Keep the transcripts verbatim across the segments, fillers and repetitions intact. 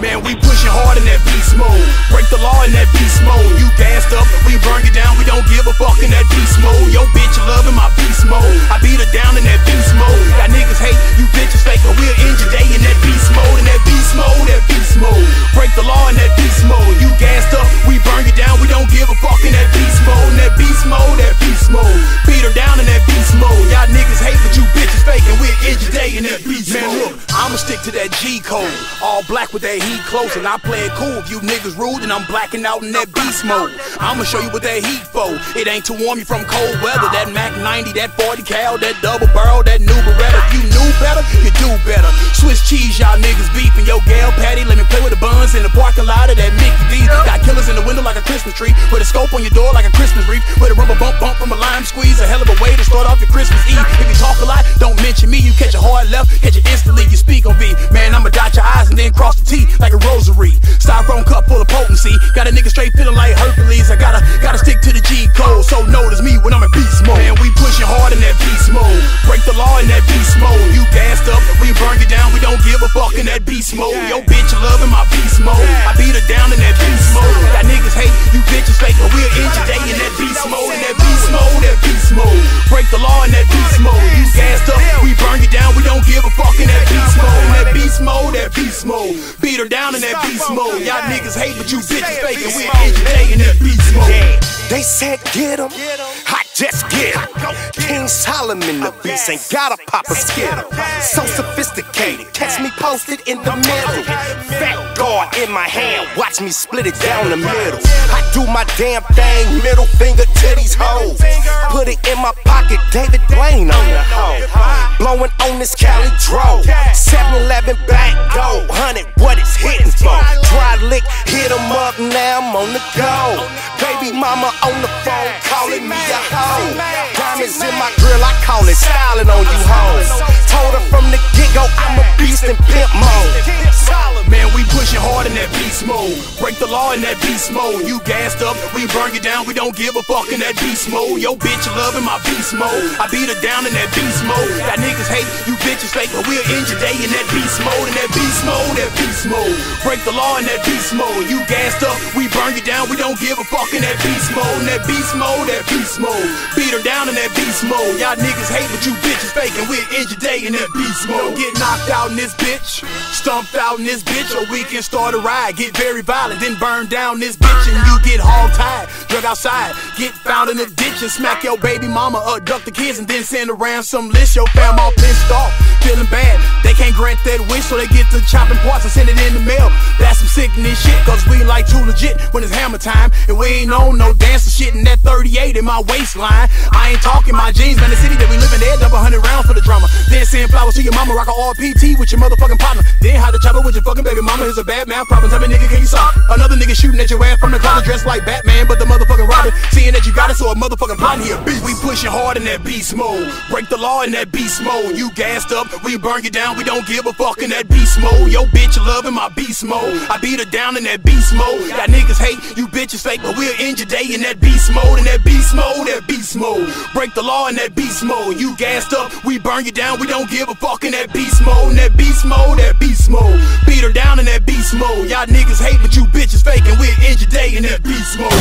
Man, we pushing hard in that beast mode. Break the law in that beast mode. You gassed up, we burn you down. We don't give a fuck in that beast mode. Yo, bitch, loving my beast mode. I beat her down in that beast mode. Got niggas hate, you bitches fake, but we'll end your day in that beast mode. In that beast mode, that beast mode. Break the law in that beast mode. You gassed up, we burn you down. We don't give a fuck in that beast mode. In that beast mode, that beast mode. Beat her down in that beast mode. Y'all niggas hate, but you bitches fake, and we'll end your day in that beast mode. Man, look, I'ma stick to that G code. All black with that heat close, and I play it cool. If you niggas rude, and I'm blacking out in that beast mode. I'ma show you what that heat for. It ain't to warm you from cold weather. That Mac ninety, that forty cal, that double barrel, that new Beretta. If you knew better, you do better. Swiss cheese, y'all niggas beefing. Yo, gal patty, let me play with the buns in the parking lot of that Mickey D. Got killers in the window like a Christmas tree. Put a scope on your door like a Christmas wreath. Put a rubber bump bump from a lime squeeze. A hell of a way to start off your Christmas Eve. If you talk a lot, don't mention me. You catch a hard left, catch it instantly. You speak on V. Man, I'ma dot your eyes and then cross the T like a rosary. Styrofoam cup full of potency. Got a nigga straight feeling like Hercules. I gotta gotta stick to the G code. So notice me when I'm in beast mode. Man, we pushing hard in that beast mode. Break the law in that beast mode. You gassed up, we burn you down. We don't give a fuck in that beast mode. Yo, bitch, loving my beast mode. I beat her down in that beast mode. Got niggas hate, you bitches fake, but we'll end your day in that beast mode. In that beast mode, that beast mode. Break the law in that beast mode. You gassed up, we burn you down. We don't give a fuck in that beast mode. In that beast mode, that beast mode. Beat her down in that beast mode. Y'all niggas hate, but you bitches fake, and we'll end your day in that beast mode. They said get 'em, I just get 'em. King Solomon, the beast, ain't gotta pop a skittle. So sophisticated, catch me posted in the middle. Fat guard in my hand, watch me split it down the middle. I do my damn thing, middle finger to these hoes. Put it in my pocket, David Blaine on the hoe. Blowing on this Cali Dro. seven eleven back door, hundred, what it's hitting for. Dry lick, hit 'em up, now I'm on the go. Baby mama on the phone, calling me a hoe. Diamonds in my grill, I call it styling on you hoes. Told her from the get-go, I'm a beast in pimp mode. Man, we pushing hard in that beast mode. Break the law in that beast mode. You gassed up, we burn you down. We don't give a fuck in that beast mode. Yo, bitch, loving my beast mode. I beat her down in that beast mode. Got niggas hate, you bitches fake, but we'll end your day in that beast mode. In that beast mode, that beast mode. Break the law in that beast mode. You gassed up, we burn you down. We don't give a fuck in that beast mode. In that beast mode, that beast mode. Beat her down in that beast mode. Y'all niggas hate, but you bitches fake, and we'll end your day in that beast mode. Get knocked out in this bitch, stumped out in this bitch, or we can start a ride. Get very violent, then burn down this bitch, and you get hog tied, drug outside, get found in the ditch, and smack your baby mama, abduct the kids, and then send around some list. Your fam all pissed off, feeling bad. They can't grant that wish, so they get to chopping parts and send it in the mail. That's some sickening shit, cause we like too legit when it's hammer time, and we ain't on no dancing shit in that thirty-eight in my waistline. I ain't talking my jeans, man, the city that we live in, there, double hundred rounds for the drama. Then send flowers to your mama, rock a R P T with your motherfucking partner. Then how to chopper with your fucking baby mama. Here's a bad man problem, tell me nigga, can you solve? Another nigga shooting at your ass from the closet dressed like Batman, but the motherfucking Robin. Seeing that you got it, so a motherfucking plot here beast. We pushing hard in that beast mode. Break the law in that beast mode. You gassed up, we burn you down. We don't give a fuck in that beast mode. Yo, bitch, loving my beast mode. I beat her down in that beast mode. Got niggas hate, you bitches fake, but we'll end your day in that beast mode. In that beast mode, that beast mode. Break the law in that beast mode. You gassed up, we burn you down. We don't give a fuck in that beast mode. In that beast mode, that beast mode. Beat her down in that beast mode. Y'all niggas hate, but you bitches fake, and we'll end your day in that beast mode.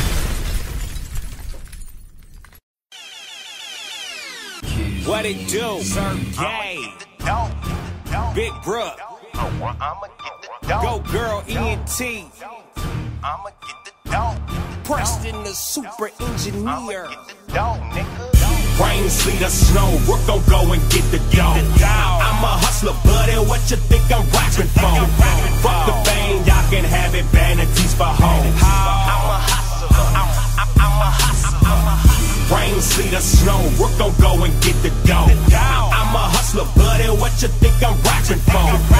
What it do? Sergey, Big Brook, Go Girl E N T, Preston the super engineer. Rain, sleet, or snow, work gon' go and get the dough. I'm a hustler, buddy, what you think I'm rapping for? Fuck the fame, y'all can have it, vanities for hoes. I'm a hustler, I'm, I'm, I'm a hustler, I'm a hustler. Rain, sleet, or snow, work gon' go and get the dough. I'm a hustler, buddy, what you think I'm rapping for?